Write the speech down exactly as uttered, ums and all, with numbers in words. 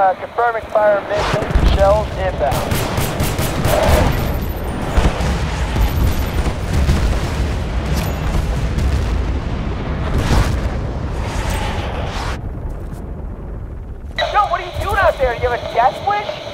uh, confirming fire mission. Shells inbound. Yo, what are you doing out there? Do you have a death wish?